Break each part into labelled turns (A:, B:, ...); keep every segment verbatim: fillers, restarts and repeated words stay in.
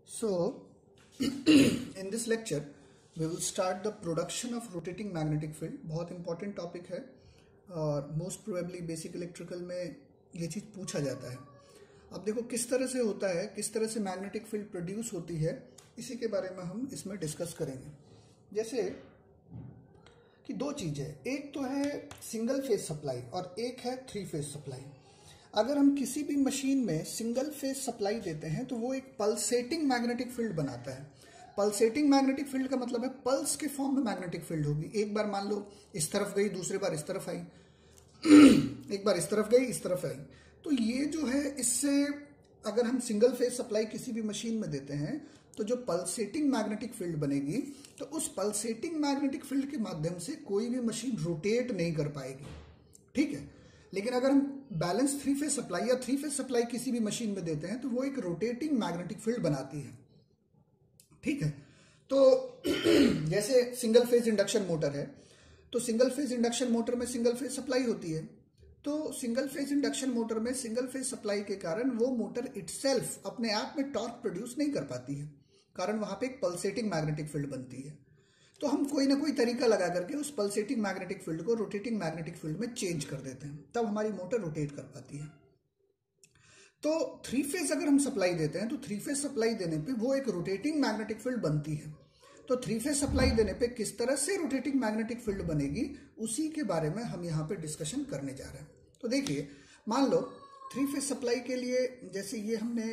A: So, in this lecture, we will start the production of rotating magnetic field. बहुत important topic है और most probably basic electrical में ये चीज़ पूछा जाता है. अब देखो किस तरह से होता है, किस तरह से मैग्नेटिक फील्ड प्रोड्यूस होती है, इसी के बारे में हम इसमें डिस्कस करेंगे. जैसे कि दो चीज़ें, एक तो है सिंगल फेज सप्लाई और एक है थ्री फेज सप्लाई. अगर हम किसी भी मशीन में सिंगल फेज सप्लाई देते हैं तो वो एक पल्सेटिंग मैग्नेटिक फील्ड बनाता है. पल्सेटिंग मैग्नेटिक फील्ड का मतलब है पल्स के फॉर्म में मैग्नेटिक फील्ड होगी. एक बार मान लो इस तरफ गई, दूसरी बार इस तरफ आई, एक बार इस तरफ गई, इस तरफ आई. तो ये जो है, इससे अगर हम सिंगल फेज सप्लाई किसी भी मशीन में देते हैं तो जो पल्सेटिंग मैग्नेटिक फील्ड बनेगी, तो उस पल्सेटिंग मैग्नेटिक फील्ड के माध्यम से कोई भी मशीन रोटेट नहीं कर पाएगी. ठीक है. लेकिन अगर हम बैलेंस थ्री फेज सप्लाई या थ्री फेज सप्लाई किसी भी मशीन में देते हैं तो वो एक रोटेटिंग मैग्नेटिक फील्ड बनाती है. ठीक है. तो जैसे सिंगल फेज इंडक्शन मोटर है, तो सिंगल फेज इंडक्शन मोटर में सिंगल फेज सप्लाई होती है. तो सिंगल फेज इंडक्शन मोटर में सिंगल फेज सप्लाई के कारण वो मोटर इटसेल्फ अपने आप में टॉर्क प्रोड्यूस नहीं कर पाती है, कारण वहां पे एक पल्सेटिंग मैग्नेटिक फील्ड बनती है. तो हम कोई ना कोई तरीका लगा करके उस पल्सेटिंग मैग्नेटिक फील्ड को रोटेटिंग मैग्नेटिक फील्ड में चेंज कर देते हैं, तब हमारी मोटर रोटेट कर पाती है. तो थ्री फेज अगर हम सप्लाई देते हैं तो थ्री फेज सप्लाई देने पे वो एक रोटेटिंग मैग्नेटिक फील्ड बनती है. तो थ्री फेज सप्लाई देने पे किस तरह से रोटेटिंग मैग्नेटिक फील्ड बनेगी, उसी के बारे में हम यहाँ पे डिस्कशन करने जा रहे हैं. तो देखिए, मान लो थ्री फेज सप्लाई के लिए जैसे ये हमने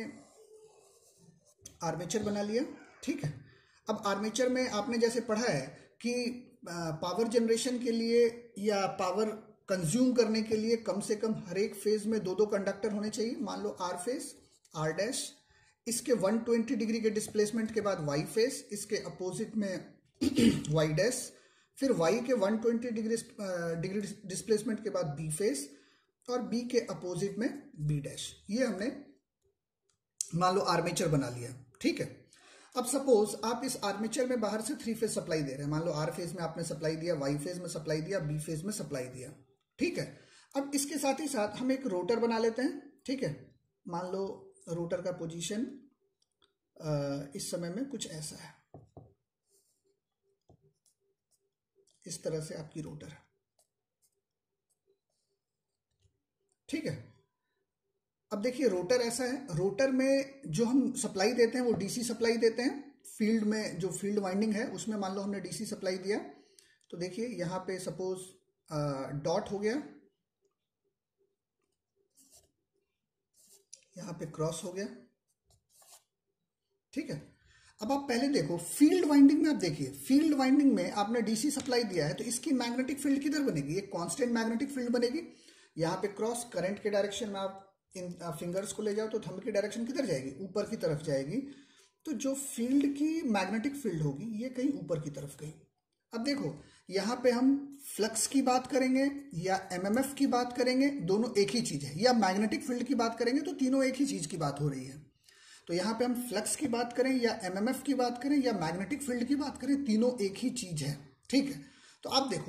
A: आर्मेचर बना लिया. ठीक है. अब आर्मेचर में आपने जैसे पढ़ा है कि पावर जनरेशन के लिए या पावर कंज्यूम करने के लिए कम से कम हर एक फेज में दो दो कंडक्टर होने चाहिए. मान लो आर फेज, आर डैश, इसके वन ट्वेंटी डिग्री के डिस्प्लेसमेंट के बाद वाई फेज, इसके अपोजिट में वाई डैश, फिर वाई के one twenty degree degree displacement के बाद बी फेज और बी के अपोजिट में बी डैश. ये हमने मान लो आर्मेचर बना लिया. ठीक है. अब सपोज आप इस आर्मेचर में बाहर से थ्री फेज सप्लाई दे रहे हैं. मान लो आर फेज में आपने सप्लाई दिया, वाई फेज में सप्लाई दिया, बी फेज में सप्लाई दिया. ठीक है. अब इसके साथ ही साथ हम एक रोटर बना लेते हैं. ठीक है. मान लो रोटर का पोजीशन इस समय में कुछ ऐसा है, इस तरह से आपकी रोटर है. ठीक है. अब देखिए, रोटर ऐसा है, रोटर में जो हम सप्लाई देते हैं वो डीसी सप्लाई देते हैं. फील्ड में जो फील्ड वाइंडिंग है उसमें मान लो हमने डीसी सप्लाई दिया, तो देखिए यहां पे सपोज डॉट हो गया, यहां पे क्रॉस हो गया. ठीक है. अब आप पहले देखो फील्ड वाइंडिंग में, आप देखिए फील्ड वाइंडिंग में आपने डीसी सप्लाई दिया है तो इसकी मैग्नेटिक फील्ड किधर बनेगी, एक कांस्टेंट मैग्नेटिक फील्ड बनेगी. यहां पे क्रॉस, करंट के डायरेक्शन में आप इन फिंगर्स को ले जाओ तो थंब की डायरेक्शन किधर जाएगी, ऊपर की तरफ जाएगी. तो जो फील्ड की मैग्नेटिक फील्ड होगी ये कहीं ऊपर की तरफ गई. अब देखो यहां पे हम फ्लक्स की बात करेंगे या एमएमएफ की बात करेंगे, दोनों एक ही चीज है, या मैग्नेटिक फील्ड की बात करेंगे तो तीनों एक ही चीज की बात हो रही है. तो यहां पे हम फ्लक्स की बात करें या एमएमएफ की बात करें या मैग्नेटिक फील्ड की बात करें, तीनों एक ही चीज है. ठीक है. तो आप देखो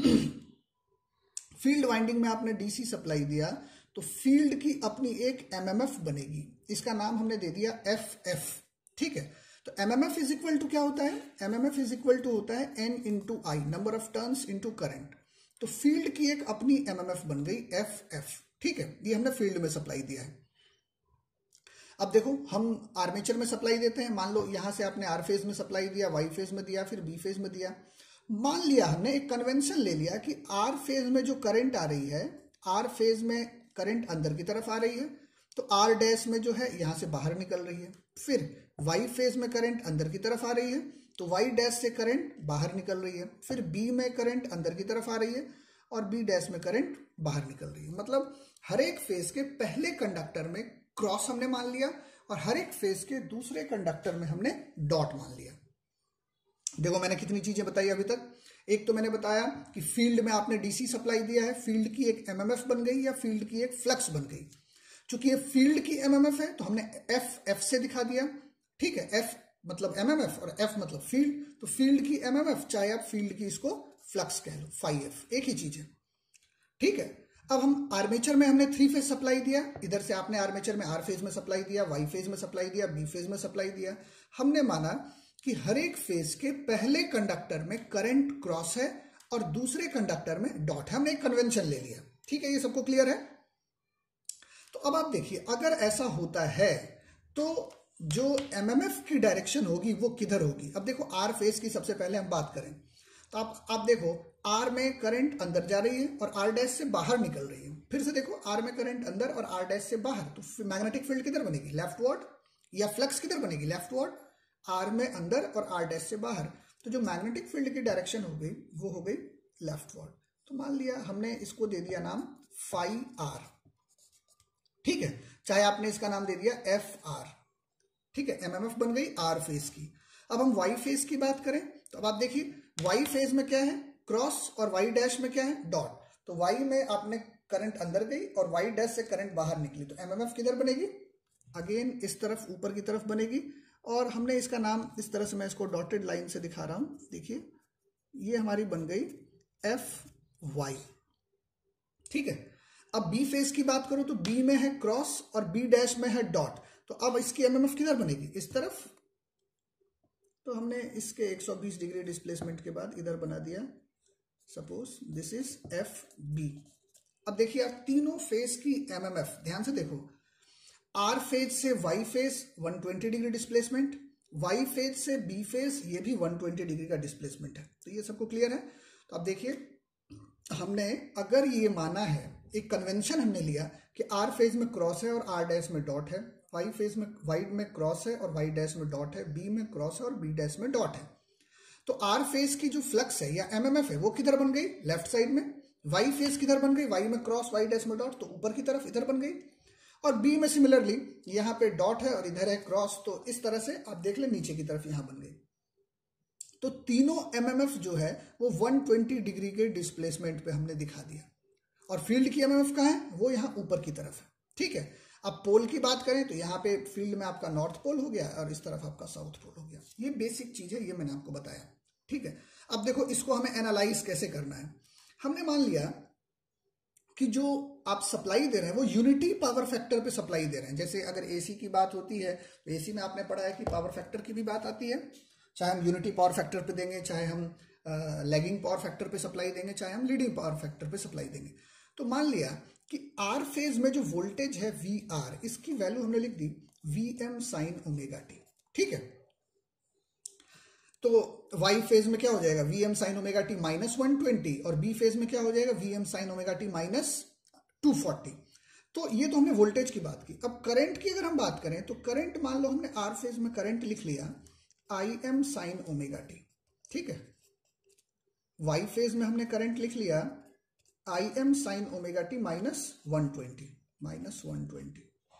A: फील्ड वाइंडिंग में आपने डीसी सप्लाई दिया तो फील्ड की अपनी एक एमएमएफ बनेगी, इसका नाम हमने दे दिया एफ एफ. ठीक है. तो एमएमएफ इज इक्वल टू क्या होता है, एमएमएफ इज इक्वल टू होता है N into I, number of turns into current. तो फील्ड की एक अपनी एमएमएफ बन गई एफ एफ. ठीक है. ये हमने फील्ड में सप्लाई दिया है. अब देखो हम आर्मेचर में सप्लाई देते हैं. मान लो यहां से आपने आर फेज में सप्लाई दिया, वाई फेज में दिया, फिर बी फेज में दिया. मान लिया हमने एक कन्वेंशन ले लिया कि आर फेज में जो करंट आ रही है, आर फेज में करंट अंदर की तरफ आ रही है, तो आर डैश में जो है यहां से बाहर निकल रही है. फिर वाई फेज में करंट अंदर की तरफ आ रही है, तो वाई डैश से करंट बाहर निकल रही है. फिर बी में करंट अंदर की तरफ आ रही है और बी डैश में करंट बाहर निकल रही है. मतलब हर एक फेज के पहले कंडक्टर में क्रॉस हमने मान लिया और हर एक फेज के दूसरे कंडक्टर में हमने डॉट मान लिया. देखो मैंने कितनी चीजें बताई अभी तक. एक तो मैंने बताया कि फील्ड में आपने डीसी सप्लाई दिया है, फील्ड की एक एमएमएफ बन गई या फील्ड की एक फ्लक्स बन गई. चूंकि ये फील्ड की एमएमएफ है तो हमने एफ एफ से दिखा दिया. ठीक है. एफ मतलब एमएमएफ और एफ मतलब फील्ड. तो फील्ड की एमएमएफ, चाहे आप फील्ड की इसको फ्लक्स कह लो, फाई एफ, एक ही चीज है. ठीक है. अब हम आर्मेचर में हमने थ्री फेज सप्लाई दिया, इधर से आपने आर्मेचर में आर फेज में सप्लाई दिया, वाई फेज में सप्लाई दिया, बी फेज में सप्लाई दिया। हमने माना कि हर एक फेज के पहले कंडक्टर में करंट क्रॉस है और दूसरे कंडक्टर में डॉट है। हमने एक कन्वेंशन ले लिया, ठीक है, ये सबको क्लियर है। तो अब आप देखिए, अगर ऐसा होता है तो जो एमएमएफ की डायरेक्शन होगी वो किधर होगी। अब देखो आर फेज की सबसे पहले हम बात करें तो आप आप देखो आर में करंट अंदर जा रही है और आर डैश से बाहर निकल रही है। फिर से देखो आर में करंट अंदर और आर डैश से बाहर, तो मैग्नेटिक फील्ड किधर बनेगी, लेफ्टवर्ड, या फ्लक्स किधर बनेगी, लेफ्टवर्ड, आर में अंदर और आर डैश से बाहर। तो जो मैग्नेटिक फील्ड की डायरेक्शन हो गई वो हो गई लेफ्टवर्ड। तो मान लिया हमने इसको दे दिया नाम फाई आर, ठीक है, चाहे आपने इसका नाम दे दिया एफ आर, ठीक है, एमएमएफ बन गई आर फेज की। अब हम वाई फेज की बात करें तो अब आप देखिए वाई फेज में क्या है, क्रॉस, और वाई डैश में क्या है, डॉट। तो वाई में आपने करंट अंदर गई और वाई डैश से करंट बाहर निकली, तो एमएमएफ किधर बनेगी, अगेन इस तरफ, ऊपर की तरफ बनेगी। और हमने इसका नाम इस तरह से, मैं इसको डॉटेड लाइन से दिखा रहा हूं, देखिए ये हमारी बन गई एफ वाई, ठीक है। अब बी फेज की बात करूं तो बी में है क्रॉस और बी डैश में है डॉट, तो अब इसकी एमएमएफ किधर बनेगी, इस तरफ। तो हमने इसके एक सौ बीस डिग्री डिस्प्लेसमेंट के बाद इधर बना दिया, suppose this is F B. अब देखिए आप तीनों फेज की एमएमएफ ध्यान से देखो, आर फेज से वाई फेज एक सौ बीस डिग्री डिस्प्लेसमेंट, वाई फेज से बी फेज ये भी एक सौ बीस डिग्री का डिस्प्लेसमेंट है। तो ये सबको क्लियर है। तो अब देखिए हमने अगर ये माना है, एक कन्वेंशन हमने लिया कि आर फेज में क्रॉस है और आर डैश में डॉट है, वाई फेज में वाई में क्रॉस है और वाई डैश में डॉट है, बी में क्रॉस है और बी डैश में डॉट है। तो आर फेज की जो फ्लक्स है या एमएमएफ है वो किधर बन गई, लेफ्ट साइड में। वाई फेज किधर बन गई, वाई में क्रॉस वाई डैश में डॉट, तो ऊपर की तरफ इधर बन गई। और बी में सिमिलरली यहाँ पे डॉट है और इधर है क्रॉस, तो इस तरह से आप देख ले नीचे की तरफ यहां बन गई। तो तीनों एमएमएफ जो है वो एक सौ बीस डिग्री के डिस्प्लेसमेंट पे हमने दिखा दिया। और फील्ड की एमएमएफ कहाँ है, वो यहाँ ऊपर की तरफ है, ठीक है। अब पोल की बात करें तो यहाँ पे फील्ड में आपका नॉर्थ पोल हो गया और इस तरफ आपका साउथ पोल हो गया। ये बेसिक चीज है, ये मैंने आपको बताया, ठीक है। अब देखो इसको हमें एनालाइज कैसे करना है। हमने मान लिया कि जो आप सप्लाई दे रहे हैं वो यूनिटी पावर फैक्टर पे सप्लाई दे रहे हैं। जैसे अगर एसी की बात होती है तो एसी में आपने पढ़ा है कि पावर फैक्टर की भी बात आती है, चाहे हम यूनिटी पावर फैक्टर पे देंगे, चाहे हम लैगिंग पावर फैक्टर पे सप्लाई देंगे, चाहे हम लीडिंग पावर फैक्टर पे सप्लाई देंगे। तो मान लिया कि आर फेज में जो वोल्टेज है वी आर, इसकी वैल्यू हमने लिख दी V M sine omega T, ठीक है। तो वाई फेज में क्या हो जाएगा, V M sine omega T minus one twenty, और बी फेज में क्या हो जाएगा, V M sine omega T minus two forty. तो ये तो हमने वोल्टेज की बात की। अब करंट की अगर हम बात करें तो करंट, मान लो हमने आर फेज में करंट लिख लिया I M sine omega T, ठीक है। वाई फेज में हमने करंट लिख लिया I M sine omega T minus one twenty, minus one twenty.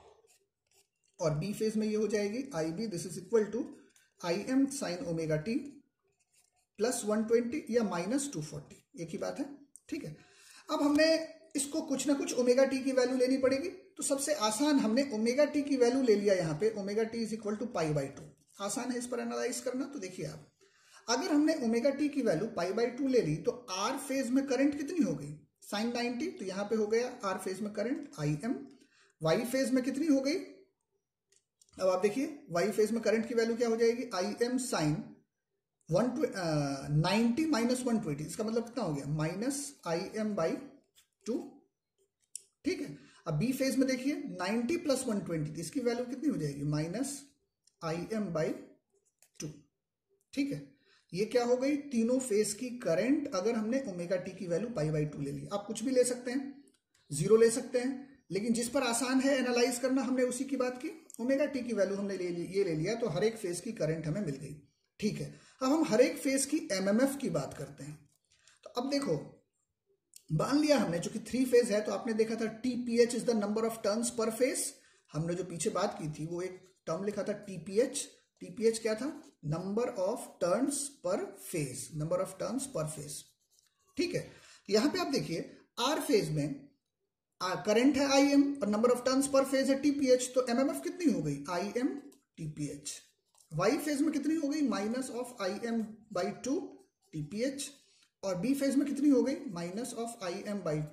A: और बी फेज में ये हो जाएगी I B, this is equal to I M sine omega T plus one twenty या माइनस टू फोर्टी, एक ही बात है, ठीक है। अब हमने इसको कुछ ना कुछ ओमेगा टी की वैल्यू लेनी पड़ेगी। तो सबसे आसान हमने ओमेगा टी की वैल्यू ले लिया यहाँ पे, omega T is equal to pi by two. आसान है इस पर एनालाइज करना। तो देखिए आप, अगर हमने ओमेगा टी की वैल्यू पाई बाई टू ले ली तो आर फेज में करंट कितनी हो गई, साइन नाइनटी, तो यहां पे हो गया आर फेज में current I M. Y phase में कितनी हो गई, अब आप देखिए वाई फेज में करंट की वैल्यू क्या हो जाएगी, I M sine one ninety minus one twenty, इसका मतलब कितना हो गया, minus I M by two, ठीक है। अब बी फेज में देखिए नाइनटी प्लस वन ट्वेंटी, इसकी वैल्यू कितनी हो जाएगी, minus I M by two, ठीक है। ये क्या हो गई, तीनों फेज की करंट अगर हमने ओमेगा टी की वैल्यू पाई बाई टू ले ली। आप कुछ भी ले सकते हैं, जीरो ले सकते हैं, लेकिन जिस पर आसान है एनालाइज करना हमने उसी की बात की। ओमेगा टी की वैल्यू हमने ले ली, ये ले लिया, तो हर एक फेज की करंट हमें मिल गई, ठीक है। अब हम हर एक फेज की एमएमएफ की बात करते हैं। तो अब देखो, मान लिया हमने चूंकि थ्री फेज है तो आपने देखा था TPH is the number of turns per phase. हमने जो पीछे बात की थी वो एक टर्म लिखा था टीपीएच। टीपीएच क्या था, number of turns per phase, number of turns per phase, ठीक है। यहां पे आप देखिए आर फेज में करंट है आई एम और number of turns per phase है टीपीएच, तो एमएमएफ कितनी हो गई, I M TPH. Y phase में कितनी हो गई, minus of I M by two TPH, और बी फेज में कितनी हो गई, minus of I M by two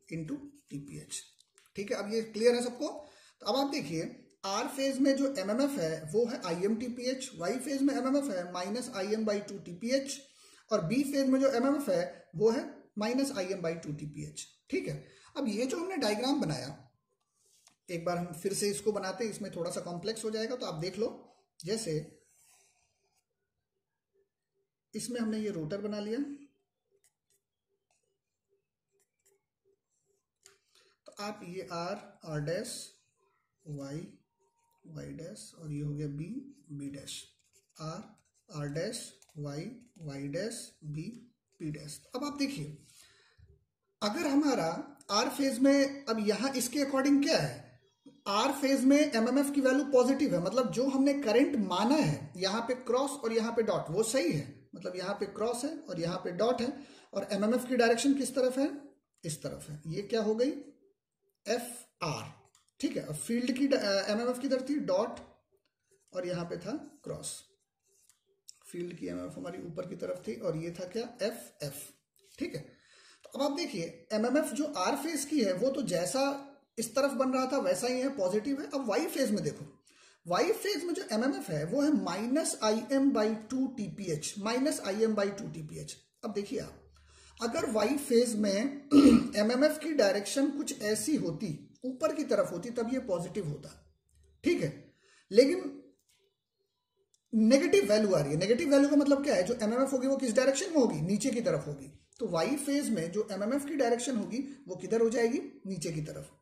A: into TPH. ठीक है, अब ये क्लियर है सबको। तो अब आप देखिए आर फेज में जो एमएमएफ है वो है I M TPH, Y phase में एमएमएफ है minus I M by two TPH, और बी फेज में जो एमएमएफ है वो है minus I M by two TPH. ठीक है, अब ये जो हमने डायग्राम बनाया, एक बार हम फिर से इसको बनाते हैं, इसमें थोड़ा सा कॉम्प्लेक्स हो जाएगा, तो आप देख लो। जैसे इसमें हमने ये रोटर बना लिया, तो आप ये R R dash, Y Y dash, और ये हो गया B B dash, R R dash, Y Y dash, B B dash. अब आप देखिए अगर हमारा आर फेज में, अब यहां इसके अकॉर्डिंग क्या है, आर फेज में एमएमएफ की वैल्यू पॉजिटिव है, मतलब जो हमने करंट माना है यहाँ पे क्रॉस और यहाँ पे डॉट वो सही है, मतलब यहाँ पे क्रॉस है और यहाँ पे डॉट है, और एमएमएफ की डायरेक्शन किस तरफ है, इस तरफ है। ये क्या हो गई, एफ आर। ठीक है, अब फील्ड की एमएमएफ किधर थी, डॉट, और यहाँ पे था क्रॉस। फील्ड की एमएमएफ हमारी ऊपर की तरफ थी और ये था क्या, एफ एफ। ठीक है, तो अब आप देखिए एमएमएफ जो आर फेज की है वो तो जैसा इस तरफ बन रहा था वैसा ही है, पॉजिटिव है। अब वाई फेज में देखो, वाई फेज में जो एमएमएफ है वो है minus I M by two TPH, minus I M by two TPH. अब देखिए आप, अगर वाई फेज में एमएमएफ की डायरेक्शन कुछ ऐसी होती, ऊपर की तरफ होती, तब ये पॉजिटिव होता। ठीक है, लेकिन नेगेटिव वैल्यू आ रही है। नेगेटिव वैल्यू का मतलब क्या है, जो एमएमएफ होगी वो किस डायरेक्शन में होगी, नीचे की तरफ होगी। तो वाई फेज में जो एमएमएफ की डायरेक्शन होगी वो किधर हो जाएगी, नीचे की तरफ।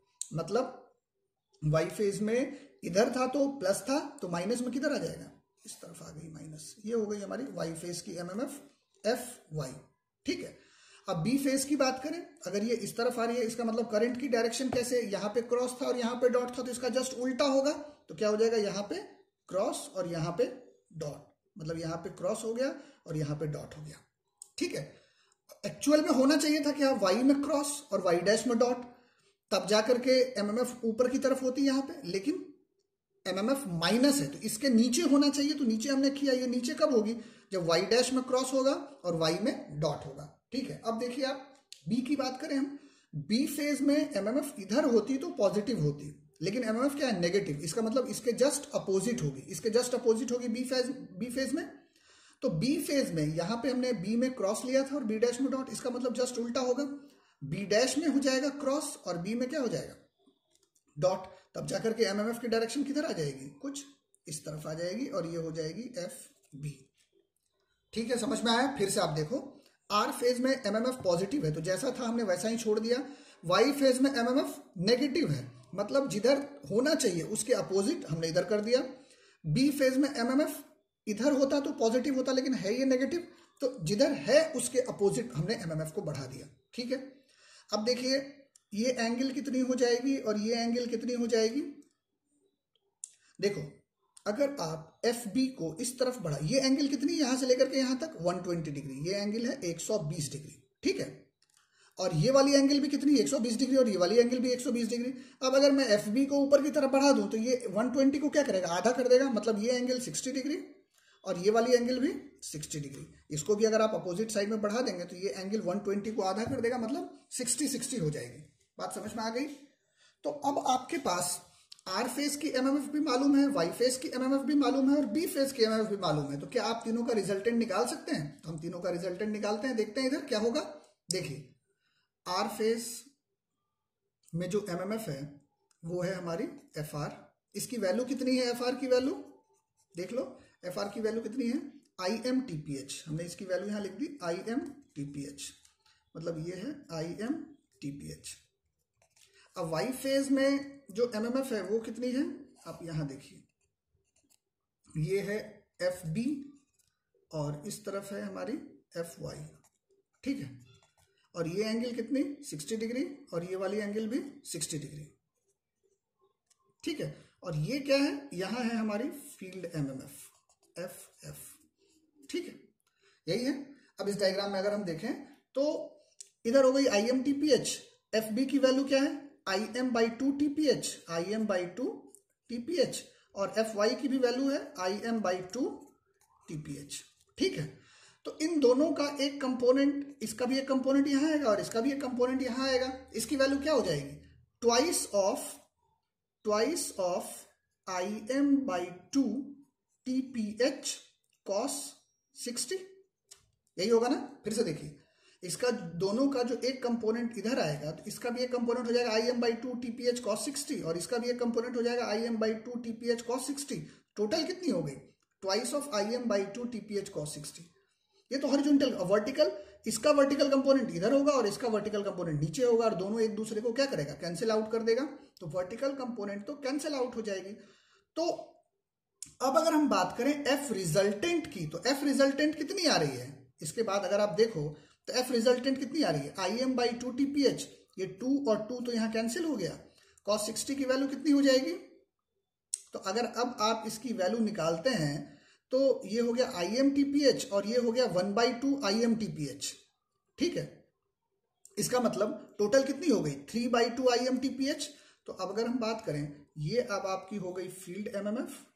A: मतलब वाई फेज में इधर था तो प्लस था, तो माइनस में किधर आ जाएगा, इस तरफ आ गई माइनस। ये हो गई हमारी वाई फेज की एमएमएफ एफ वाई। ठीक है, अब बी फेज की बात करें, अगर ये इस तरफ आ रही है, इसका मतलब करंट की डायरेक्शन कैसे, यहाँ पे क्रॉस था और यहाँ पे डॉट था, तो इसका जस्ट उल्टा होगा। तो क्या हो जाएगा, यहाँ पे क्रॉस और यहाँ पे डॉट, मतलब यहाँ पे क्रॉस हो गया और यहाँ पे डॉट हो गया। ठीक है, एक्चुअल में होना चाहिए था क्या, वाई में क्रॉस और वाई डैश में डॉट, तब जाकर के एमएमएफ ऊपर की तरफ होती यहाँ पे, लेकिन एमएमएफ माइनस है तो इसके नीचे होना चाहिए। तो नीचे हमने किया, ये नीचे कब होगी, जब वाई डैश में क्रॉस होगा और वाई में डॉट होगा। ठीक है, अब देखिए आप बी की बात करें हम, बी फेज में एमएमएफ इधर होती तो पॉजिटिव होती, लेकिन एमएमएफ क्या है, नेगेटिव। इसका मतलब इसके जस्ट अपोजिट होगी, इसके जस्ट अपोजिट होगी बी फेज, बी फेज में। तो बी फेज में यहाँ पे हमने बी में क्रॉस लिया था और बी डैश में डॉट, इसका मतलब जस्ट उल्टा होगा, बी डैश में हो जाएगा क्रॉस और बी में क्या हो जाएगा, डॉट। तब जाकर के एमएमएफ की डायरेक्शन किधर आ जाएगी, कुछ इस तरफ आ जाएगी, और ये हो जाएगी एफ बी। ठीक है, समझ में आया। फिर से आप देखो, आर फेज में एमएमएफ पॉजिटिव है तो जैसा था हमने वैसा ही छोड़ दिया। वाई फेज में एमएमएफ नेगेटिव है, मतलब जिधर होना चाहिए उसके अपोजिट हमने इधर कर दिया। बी फेज में एमएमएफ इधर होता तो पॉजिटिव होता, लेकिन है ये नेगेटिव, तो जिधर है उसके अपोजिट हमने एमएमएफ को बढ़ा दिया। ठीक है, अब देखिए ये एंगल कितनी हो जाएगी और ये एंगल कितनी हो जाएगी। देखो अगर आप एफ बी को इस तरफ बढ़ा, ये एंगल कितनी, यहां से लेकर के यहां तक एक सौ बीस डिग्री, ये एंगल है एक सौ बीस डिग्री। ठीक है, और ये वाली एंगल भी कितनी, एक सौ बीस डिग्री, और ये वाली एंगल भी एक सौ बीस डिग्री। अब अगर मैं एफ बी को ऊपर की तरफ बढ़ा दूं तो ये एक सौ बीस को क्या करेगा, आधा कर देगा, मतलब ये एंगल साठ डिग्री और ये वाली एंगल भी साठ डिग्री। इसको भी अगर आप अपोजिट साइड में बढ़ा देंगे तो ये एंगल एक सौ बीस को आधा कर देगा, मतलब साठ साठ हो जाएगी। बात समझ में आ गई। तो अब आपके पास आर फेज की एमएमएफ भी मालूम है, वाई फेज की एमएमएफ भी मालूम है और बी फेज की एमएमएफ भी मालूम है। तो क्या आप तीनों का रिजल्टेंट निकाल सकते हैं? तो हम तीनों का रिजल्टेंट निकालते हैं, देखते हैं इधर क्या होगा। देखिए आर फेज में जो एमएमएफ है वो है हमारी एफ आर। इसकी वैल्यू कितनी है, एफ आर की वैल्यू देख लो, एफ आर की वैल्यू कितनी है, I M T P H. हमने इसकी वैल्यू यहां लिख दी I M T P H, मतलब ये है I M T P H. अब वाई फेज में जो एमएमएफ है वो कितनी है, आप यहां देखिए, ये है एफ बी और इस तरफ है हमारी एफ वाई। ठीक है, और ये एंगल कितनी, साठ डिग्री, और ये वाली एंगल भी साठ डिग्री। ठीक है, और ये क्या है, यहां है हमारी फील्ड एमएमएफ एफ एफ। ठीक है, यही है। अब इस डायग्राम में अगर हम देखें तो इधर हो गई I M T P H, F B की वैल्यू क्या है, I M by two T P H, I M by two T P H, और एफ वाई की भी वैल्यू है I M by two T P H. ठीक है, तो इन दोनों का एक कंपोनेंट, इसका भी एक कंपोनेंट यहां आएगा और इसका भी एक कंपोनेंट यहां आएगा। इसकी वैल्यू क्या हो जाएगी? Twice of twice of I M by two T P H cos sixty, यही होगा ना। फिर से देखिए, इसका दोनों का जो एक कंपोनेंट इधर आएगा तो इसका भी एक कंपोनेंट हो जाएगा I M by two T P H cos sixty और इसका भी एक कंपोनेंट हो जाएगा I M by two T P H cos sixty. Total कितनी हो गई? Twice of I M by two T P H cos sixty. ये तो हॉरिजॉन्टल, वर्टिकल, इसका वर्टिकल कंपोनेंट इधर होगा और इसका वर्टिकल कंपोनेंट नीचे होगा और दोनों एक दूसरे को क्या करेगा? कैंसिल आउट कर देगा। तो वर्टिकल कंपोनेंट तो कैंसिल आउट हो जाएगी। तो अब अगर हम बात करें एफ रिजल्टेंट की, तो एफ रिजल्टेंट कितनी आ रही है? इसके बाद अगर आप देखो तो एफ रिजल्टेंट कितनी आ रही है? I M by two T P H, ये टू और टू तो यहां कैंसिल हो गया। कॉस सिक्सटी की वैल्यू कितनी हो जाएगी? तो अगर अब आप इसकी वैल्यू निकालते हैं तो ये हो गया I M T P H और ये हो गया one by two I M T P H. ठीक है, इसका मतलब टोटल कितनी हो गई? Three by two I M T P H. तो अब अगर हम बात करें, ये अब आपकी हो गई फील्ड एम एम एफ,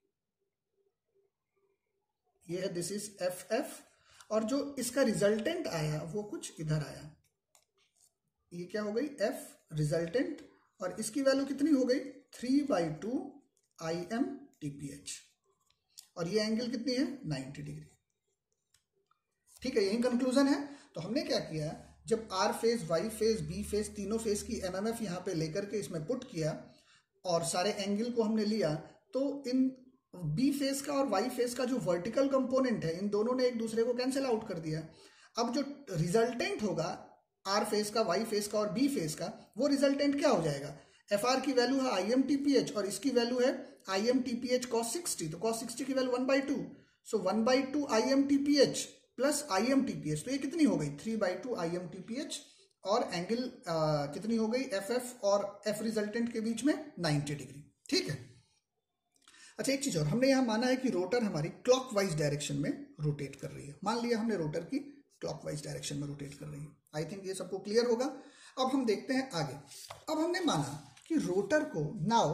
A: ये है दिस इज एफ एफ, और जो इसका रिजल्टेंट आया वो कुछ इधर आया, ये क्या हो गई? एफ रिजल्टेंट, और इसकी वैल्यू कितनी हो गई? Three by two I M T P H, और ये एंगल कितनी है? Ninety degree. ठीक है, यही कंक्लूजन है। तो हमने क्या किया, जब R phase, Y phase, B phase, तीनों फेज की एमएमएफ यहां पे लेकर के इसमें पुट किया और सारे एंगल को हमने लिया, तो इन बी फेज का और वाई फेज का जो वर्टिकल कंपोनेंट है, इन दोनों ने एक दूसरे को कैंसिल आउट कर दिया। अब जो रिजल्टेंट होगा आर फेज का, वाई फेज का और बी फेज का, वो रिजल्टेंट क्या हो जाएगा? एफ आर की वैल्यू है I M T P H और इसकी वैल्यू है I M T P H cos sixty. तो कॉस सिक्सटी की value one by two, so one by two I M T P H plus I M T P H, तो ये कितनी हो गई? Three by two I M T P H, और angle कितनी हो गई? एफ एफ और एफ रिजल्टेंट के बीच में नाइन्टी डिग्री। ठीक है। अच्छा, एक चीज और, हमने यहां माना है कि रोटर हमारी क्लॉकवाइज डायरेक्शन में रोटेट कर रही है। मान लिया हमने रोटर की क्लॉकवाइज डायरेक्शन में रोटेट कर रही है। आई थिंक ये सबको क्लियर होगा। अब हम देखते हैं आगे। अब हमने माना कि रोटर को, now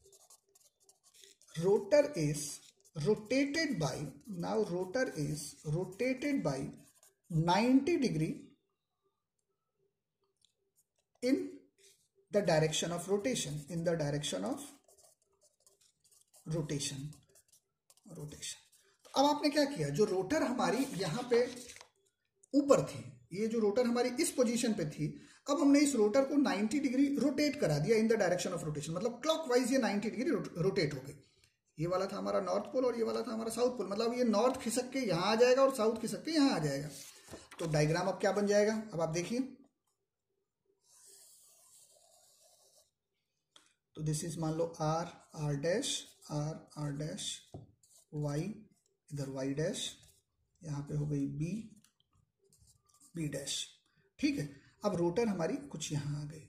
A: rotor is rotated by, now rotor is rotated by ninety degree in the direction of rotation, in the direction of rotation rotation अब आपने क्या किया, जो रोटर हमारी यहाँ पे ऊपर थी, ये जो रोटर हमारी इस पोजीशन पे थी, अब हमने इस रोटर को नाइन्टी डिग्री रोटेट करा दिया in the direction of rotation, मतलब क्लॉकवाइज ये नाइन्टी डिग्री रोटेट हो गई। ये वाला था हमारा नॉर्थ पोल और ये वाला था हमारा साउथ पोल, मतलब ये नॉर्थ खिसक के यहाँ आ जाएगा और साउथ खिसक के यहाँ आ जाएगा। तो डायग्राम अब क्या बन जाएगा, अब आप देखिए, तो दिस इज मान लो R, R dash, R, R dash, Y, इधर वाई डैश, यहाँ पे हो गई बी, बी डैश। ठीक है, अब रोटर हमारी कुछ यहाँ आ गई।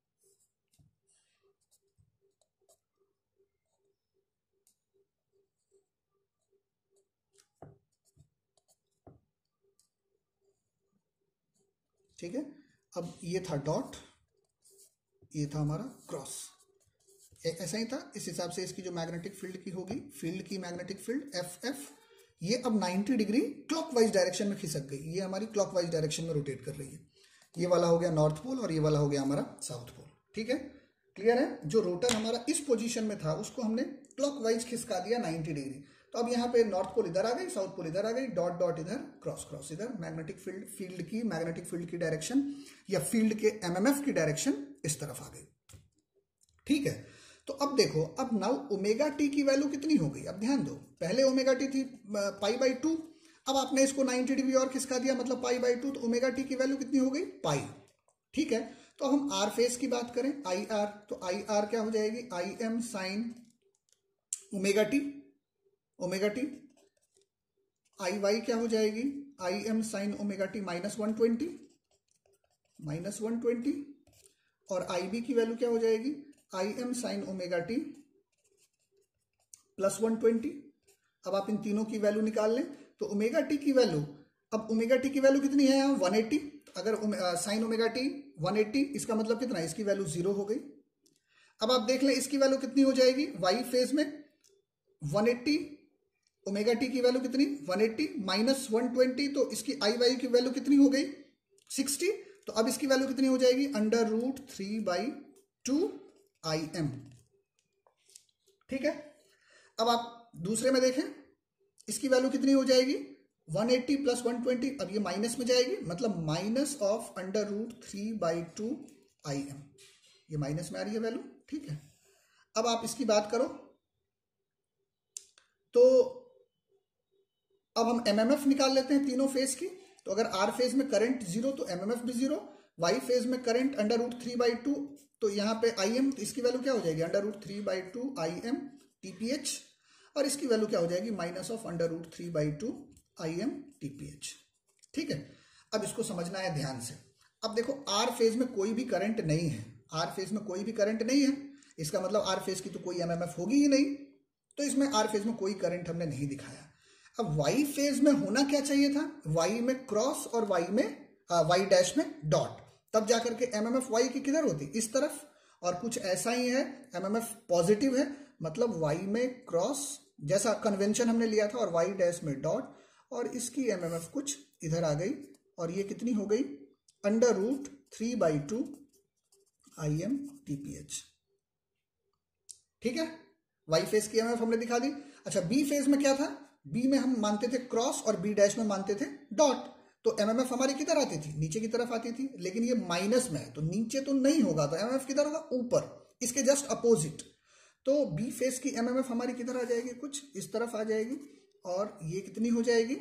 A: ठीक है, अब ये था डॉट, ये था हमारा क्रॉस, ऐसा ही था। इस हिसाब से इसकी जो मैग्नेटिक फील्ड की होगी, फील्ड की मैग्नेटिक फील्ड एफ एफ, ये अब नाइन्टी डिग्री क्लॉकवाइज डायरेक्शन में खिसक गई, ये हमारी क्लॉकवाइज डायरेक्शन में रोटेट कर रही है। ये वाला हो गया नॉर्थ पोल और ये वाला हो गया हमारा साउथ पोल। ठीक है, क्लियर है। जो रोटर हमारा इस पोजीशन में था उसको हमने क्लॉकवाइज खिसका दिया नाइन्टी डिग्री। तो अब यहाँ पे नॉर्थ पोल इधर आ गई, साउथ पोल इधर आ गई, डॉट डॉट इधर, क्रॉस क्रॉस इधर। मैग्नेटिक फील्ड, फील्ड की मैग्नेटिक फील्ड की डायरेक्शन या फील्ड के एमएमएफ की डायरेक्शन इस तरफ आ गई। ठीक है, तो अब देखो, अब नाउ ओमेगा टी की वैल्यू कितनी हो गई, अब ध्यान दो। पहले ओमेगा टी थी पाई बाई टू, अब आपने इसको नाइन्टी डिग्री और खिसका दिया, मतलब पाई बाई टू, तो ओमेगा टी की वैल्यू कितनी हो गई, पाई। ठीक है, तो हम आर फेस की बात करें, आई आर, तो आई आर क्या हो जाएगी, I M sine omega T, omega T. I Y क्या हो जाएगी, I M sine omega T minus one twenty, minus one twenty. और आई बी की वैल्यू क्या हो जाएगी, I M sine omega T plus one twenty. अब आप इन तीनों की वैल्यू निकाल लें, तो ओमेगा टी की वैल्यू, अब ओमेगा टी की वैल्यू कितनी है यहाँ, वन एटी। अगर sine omega T one eighty, इसका मतलब कितना, इसकी वैल्यू जीरो हो गई। अब आप देख लें इसकी वैल्यू कितनी हो जाएगी, वाई फेज में वन एटी ओमेगा टी की वैल्यू कितनी one eighty minus one twenty, तो इसकी आई वाई की वैल्यू कितनी हो गई सिक्सटी। तो अब इसकी वैल्यू कितनी हो जाएगी under root three by two I M. ठीक है, अब आप दूसरे में देखें, इसकी वैल्यू कितनी हो जाएगी one eighty plus one twenty, अब ये माइनस में जाएगी, मतलब minus of under root three by two I M, ये माइनस में आ रही है वैल्यू। ठीक है, अब आप इसकी बात करो तो अब हम एमएमएफ निकाल लेते हैं तीनों फेज की। तो अगर आर फेज में करंट जीरो तो एमएमएफ भी जीरो, वाई फेज में current under root three by two, तो यहाँ पे आई एम, तो इसकी वैल्यू क्या हो जाएगी under root three by two I M TPH, और इसकी वैल्यू क्या हो जाएगी minus of under root three by two I M TPH. ठीक है, अब इसको समझना है ध्यान से। अब देखो आर फेज में कोई भी करंट नहीं है, आर फेज में कोई भी करंट नहीं है, इसका मतलब आर फेज की तो कोई एमएमएफ होगी ही नहीं, तो इसमें आर फेज में कोई करंट हमने नहीं दिखाया। अब वाई फेज में होना क्या चाहिए था, वाई में क्रॉस और वाई में वाई डैश में डॉट, तब जाकर के एमएमएफ वाई की किधर होती इस तरफ, और कुछ ऐसा ही है एमएमएफ पॉजिटिव है, मतलब वाई में क्रॉस जैसा कन्वेंशन हमने लिया था और वाई डैश में डॉट, और इसकी एमएमएफ कुछ इधर आ गई, और ये कितनी हो गई under root three by two I M TPH. ठीक है, वाई फेज की एमएमएफ हमने दिखा दी। अच्छा, बी फेज में क्या था, बी में हम मानते थे क्रॉस और बी डैश में मानते थे डॉट, तो एमएमएफ हमारी किधर आती थी नीचे की तरफ आती थी, लेकिन ये माइनस में है तो नीचे तो नहीं होगा, तो एमएमएफ किधर होगा ऊपर, इसके जस्ट अपोजिट। तो बी फेज की एमएमएफ हमारी किधर आ जाएगी कुछ इस तरफ आ जाएगी, और ये कितनी हो जाएगी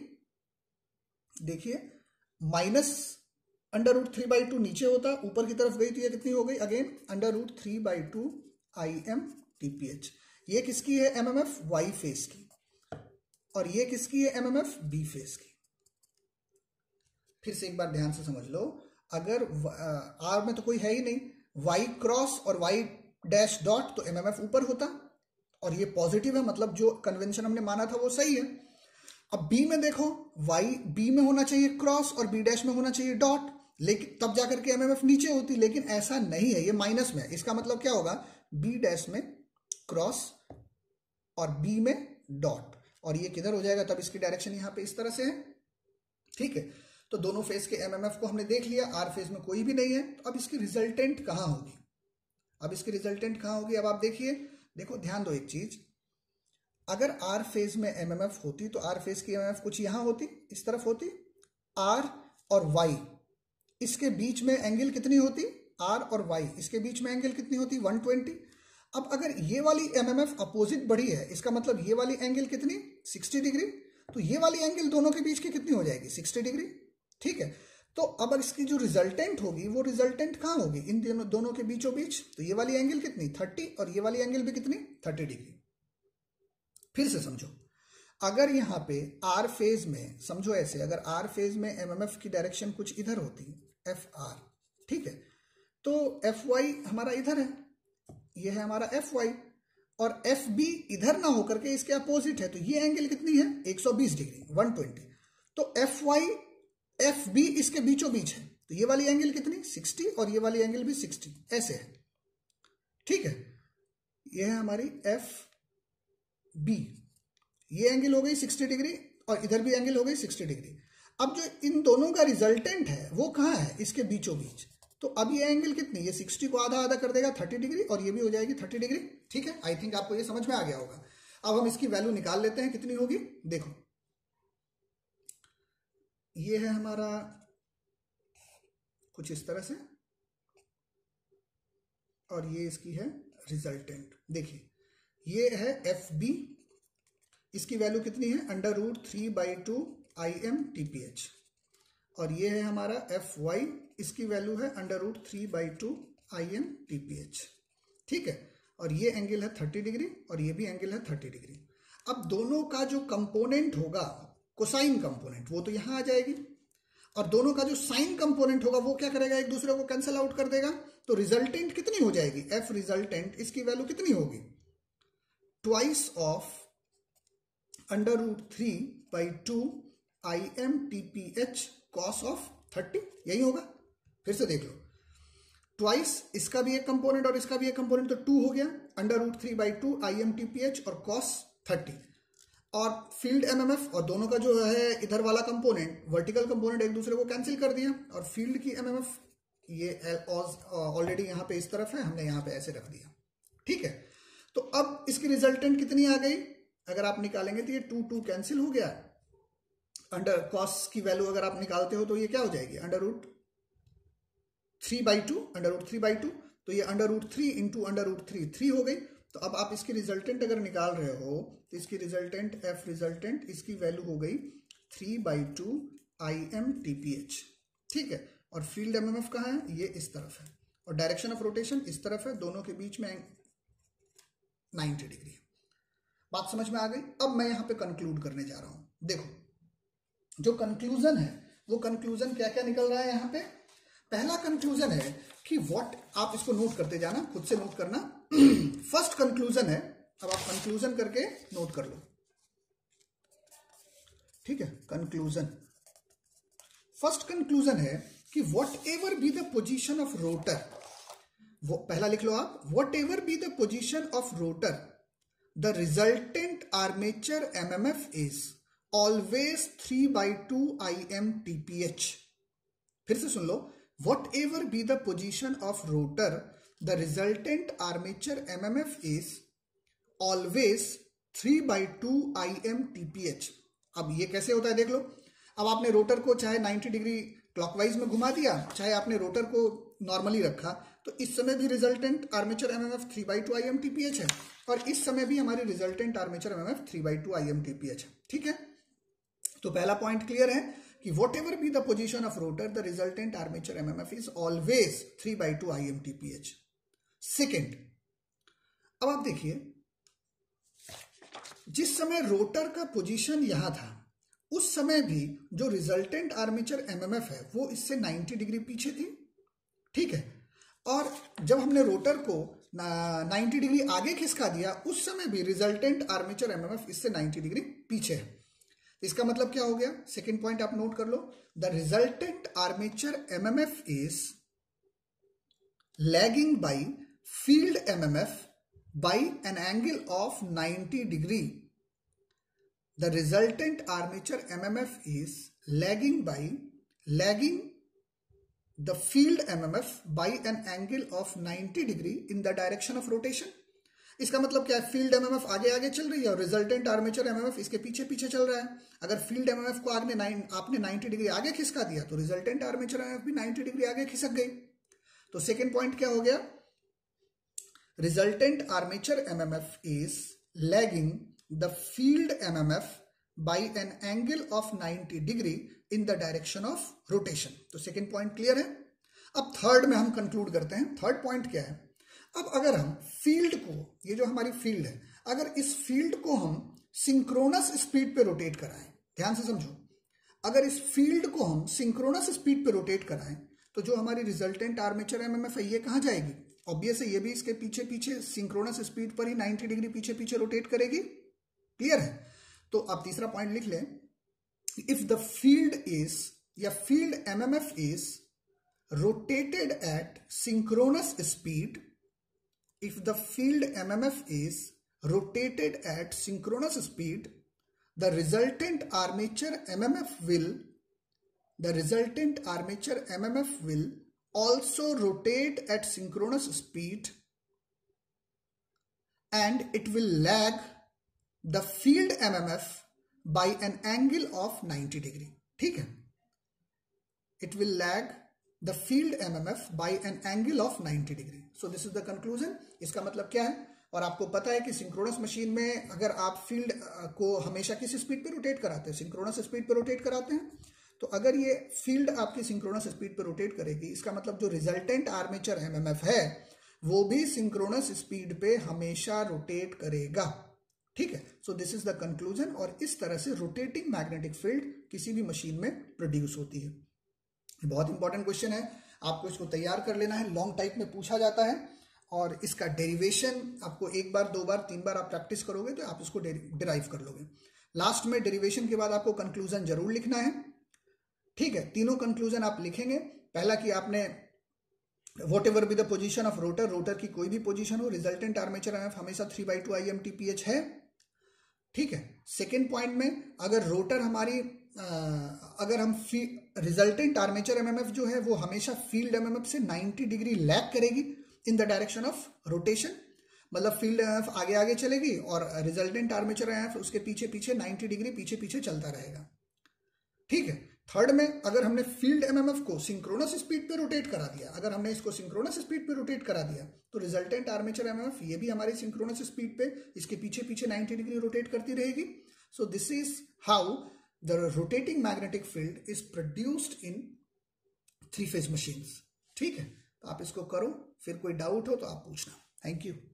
A: देखिए minus under root three by two नीचे होता, ऊपर की तरफ गई तो ये कितनी हो गई again under root three by two I M TPH. ये किसकी है एमएमएफ वाई फेज की, और ये किसकी है एमएमएफ बी फेज की। फिर से एक बार ध्यान से समझ लो, अगर आर में तो कोई है ही नहीं, वाई क्रॉस और वाई डैश डॉट, तो एमएमएफ ऊपर होता, और ये पॉजिटिव है, मतलब जो कन्वेंशन हमने माना था वो सही है। अब बी में देखो, वाई बी में होना चाहिए क्रॉस और बी डैश में होना चाहिए डॉट, लेकिन तब जाकर के एमएमएफ नीचे होती, लेकिन ऐसा नहीं है, ये माइनस में है। इसका मतलब क्या होगा बी डैश में क्रॉस और बी में डॉट, और ये किधर हो जाएगा, तब इसकी डायरेक्शन यहां पे इस तरह से है। ठीक है, तो दोनों फेज के एमएमएफ को हमने देख लिया, आर फेज में कोई भी नहीं है, तो अब इसकी रिजल्टेंट कहां होगी, अब इसकी रिजल्टेंट कहां होगी, अब आप देखिए, देखो ध्यान दो एक चीज, अगर आर फेज में एमएमएफ होती तो आर फेज की एमएमएफ कुछ यहां होती इस तरफ होती, आर और वाई इसके बीच में एंगल कितनी होती, आर और वाई इसके बीच में एंगल कितनी होती वन ट्वेंटी। अब अगर ये वाली एमएमएफ अपोजिट बढ़ी है, इसका मतलब ये वाली एंगल कितनी सिक्सटी डिग्री, तो ये वाली एंगल दोनों के बीच की कितनी हो जाएगी सिक्सटी डिग्री। ठीक है, तो अब इसकी जो रिजल्टेंट होगी वो रिजल्टेंट कहां होगी इन दोनों दोनों के बीचों बीच, तो ये वाली एंगल कितनी थर्टी, और ये वाली एंगल भी कितनी थर्टी डिग्री। फिर से समझो, अगर यहाँ पे आर फेज में समझो ऐसे, अगर आर फेज में एमएमएफ की डायरेक्शन कुछ इधर होती एफ आर, ठीक है, तो एफ वाई हमारा इधर है, ये है हमारा एफ वाई, और एफ बी इधर ना होकर के इसके अपोजिट है, तो ये एंगल कितनी है एक सौ बीस डिग्री वन ट्वेंटी, तो एफ वाई एफ बी इसके बीचों बीच है, तो ये वाली एंगल कितनी सिक्सटी, और ये वाली एंगल भी सिक्सटी, ऐसे है। ठीक है, ये है हमारी एफ बी, ये एंगल हो गई सिक्सटी डिग्री, और इधर भी एंगल हो गई सिक्सटी डिग्री। अब जो इन दोनों का रिजल्टेंट है वो कहाँ है इसके बीचों बीच, तो अब ये एंगल कितनी, ये सिक्सटी को आधा आधा कर देगा थर्टी डिग्री, और ये भी हो जाएगी थर्टी डिग्री। ठीक है, आई थिंक आपको ये समझ में आ गया होगा। अब हम इसकी वैल्यू निकाल लेते हैं कितनी होगी, देखो ये है हमारा कुछ इस तरह से, और ये इसकी है रिजल्टेंट। देखिए ये है एफ बी, इसकी वैल्यू कितनी है under root three by two I M TPH, और ये है हमारा एफ वाई, इसकी वैल्यू है under root three by two I M TPH. ठीक है, और ये एंगल है थर्टी डिग्री, और ये भी एंगल है थर्टी डिग्री। अब दोनों का जो कंपोनेंट होगा कोसाइन कंपोनेंट, वो तो यहां आ जाएगी, और दोनों का जो साइन कंपोनेंट होगा वो क्या करेगा, एक दूसरे को कैंसिल आउट कर देगा, तो रिजल्टेंट कितनी हो जाएगी एफ रिजल्टेंट, इसकी वैल्यू कितनी होगी twice of under root three by two I M TPH cos of thirty, यही होगा। फिर से देख लो, ट्वाइस इसका भी एक कंपोनेंट और इसका भी एक कंपोनेंट, तो टू हो गया, under root three by two I M TPH और कॉस थर्टी। और फील्ड एमएमएफ, और दोनों का जो है इधर वाला कंपोनेंट, वर्टिकल कंपोनेंट एक दूसरे को कैंसिल कर दिया, और फील्ड की एमएमएफ ये ऑलरेडी यहाँ पे इस तरफ है, हमने यहाँ पे ऐसे रख दिया। ठीक है, तो अब इसकी रिजल्टेंट कितनी आ गई, अगर आप निकालेंगे तो ये टू टू कैंसिल हो गया। अंडर कॉस की वैल्यू अगर आप निकालते हो तो ये क्या हो जाएगी, under root three by two, under root three by two, तो ये under root three into under root three three हो गई। तो अब आप इसकी रिजल्टेंट अगर निकाल रहे हो तो इसकी रिजल्टेंट एफ रिजल्टेंट इसकी वैल्यू हो गई three by two I M T P H. ठीक है, और फील्ड एमएमएफ कहाँ है, ये इस तरफ है, और डायरेक्शन ऑफ रोटेशन इस तरफ है, दोनों के बीच में नाइन्टी डिग्री है। बात समझ में आ गई। अब मैं यहाँ पे कंक्लूड करने जा रहा हूँ। देखो जो कंक्लूजन है वो कंक्लूजन क्या क्या निकल रहा है यहाँ पे। पहला कंक्लूजन है कि व्हाट, आप इसको नोट करते जाना, खुद से नोट करना। फर्स्ट कंक्लूजन है, अब आप कंक्लूजन करके नोट कर लो। ठीक है, कंक्लूजन, फर्स्ट कंक्लूजन है कि whatever be the position of rotor, वो पहला लिख लो आप, whatever be the position of rotor the resultant armature MMF is always three by two I M T P H. फिर से सुन लो, whatever be the position of rotor, the resultant armature M M F is always three by two I M T P H। अब ये कैसे होता है देख लो। अब आपने रोटर को चाहे नाइन्टी डिग्री क्लॉकवाइज में घुमा दिया, चाहे आपने रोटर को नॉर्मली रखा, तो इस समय भी resultant armature MMF three by two I M T P H है, और इस समय भी हमारी resultant armature MMF three by two I M T P H है। ठीक है, तो पहला पॉइंट क्लियर है कि whatever be the position of rotor the resultant armature MMF is always three by two I M T P H. Second, अब आप देखिए, जिस समय रोटर का पोजीशन यहां था उस समय भी जो रिजल्टेंट आर्मेचर एमएमएफ है वो इससे नाइन्टी डिग्री पीछे थी। ठीक है, और जब हमने रोटर को नाइन्टी डिग्री आगे खिसका दिया उस समय भी रिजल्टेंट आर्मेचर एमएमएफ इससे नाइन्टी डिग्री पीछे है। इसका मतलब क्या हो गया, सेकेंड पॉइंट आप नोट कर लो, the resultant armature MMF is lagging by field MMF by an angle of ninety degree. The resultant armature MMF is lagging by lagging the field MMF by an angle of ninety degree in the direction of rotation. इसका मतलब क्या है, field MMF आगे आगे चल रही है और रिजल्टेंट आर्मेचर एमएमएफ इसके पीछे पीछे चल रहा है। अगर फील्ड एमएमएफ को आगे नाइन आपने नाइन्टी डिग्री आगे खिसका दिया तो रिजल्टेंट आर्मेचर एमएमएफ भी नाइन्टी डिग्री आगे खिसक गई। तो सेकेंड पॉइंट क्या हो गया, resultant armature MMF is lagging the field MMF by an angle of ninety degree in the direction of rotation. तो सेकेंड पॉइंट क्लियर है। अब थर्ड में हम कंक्लूड करते हैं। थर्ड पॉइंट क्या है, अब अगर हम फील्ड को, ये जो हमारी फील्ड है, अगर इस फील्ड को हम सिंक्रोनस स्पीड पे रोटेट कराएं, ध्यान से समझो, अगर इस फील्ड को हम सिंक्रोनस स्पीड पे रोटेट कराएं तो जो हमारी रिजल्टेंट आर्मेचर एमएमएफ है ये कहाँ जाएगी, ऑब्वियस है ये भी इसके पीछे पीछे सिंक्रोनस स्पीड पर ही नाइन्टी डिग्री पीछे पीछे रोटेट करेगी। क्लियर है। तो आप तीसरा पॉइंट लिख लें, इफ द फील्ड इज या field MMF is rotated at synchronous speed, if the field M M F is rotated at synchronous speed, the resultant armature M M F will, the resultant armature M M F will also rotate at synchronous speed and it will lag the field M M F by an angle of ninety degree. ठीक है, it will lag the field M M F by an angle of ninety degree. So this is the conclusion. इसका मतलब क्या है, और आपको पता है कि सिंक्रोनस मशीन में अगर आप फील्ड को हमेशा किस स्पीड पे रोटेट कराते हैं, सिंक्रोनस स्पीड पे रोटेट कराते हैं, तो अगर ये फील्ड आपकी सिंक्रोनस स्पीड पे रोटेट करेगी, इसका मतलब जो रिजल्टेंट आर्मेचर एमएमएफ है वो भी सिंक्रोनस स्पीड पे हमेशा रोटेट करेगा। ठीक है, so this is the conclusion. और इस तरह से रोटेटिंग मैग्नेटिक फील्ड किसी भी मशीन में प्रोड्यूस होती है। बहुत इंपॉर्टेंट क्वेश्चन है, आपको इसको तैयार कर लेना है, लॉन्ग टाइप में पूछा जाता है, और इसका डेरिवेशन आपको एक बार दो बार तीन बार आप प्रैक्टिस करोगे तो आप इसको डिराइव कर लोगे। लास्ट में डेरिवेशन के बाद आपको कंक्लूजन जरूर लिखना है। ठीक है, तीनों कंक्लूजन आप लिखेंगे। पहला कि आपने whatever be the position of rotor, rotor की कोई भी पोजिशन हो, रिजल्टेंट आर्मेचर एमएमएफ हमेशा three by two I M T P H है। ठीक है। सेकेंड पॉइंट में अगर रोटर हमारी आ, अगर हम रिजल्टेंट आर्मेचर एमएमएफ जो है वो हमेशा फील्ड एमएमएफ से नाइंटी डिग्री लैग करेगी in the direction of rotation, मतलब फील्ड एमएमएफ आगे आगे चलेगी और रिजल्टेंट आर्मेचर एमएमएफ उसके पीछे पीछे नाइंटी डिग्री पीछे पीछे चलता रहेगा, ठीक है। थर्ड में अगर हमने फील्ड एमएमएफ को सिंक्रोनस स्पीड पे रोटेट करा दिया, अगर हमने इसको सिंक्रोनस स्पीड पे रोटेट करा दिया तो रिजल्टेंट आर्मेचर एमएमएफ ये भी हमारी सिंक्रोनस स्पीड पे इसके पीछे पीछे नाइंटी डिग्री रोटेट करती रहेगी। So this is how the rotating magnetic field is produced in three phase machines, ठीक है। तो आप इसको करो, फिर कोई डाउट हो तो आप पूछना। Thank you.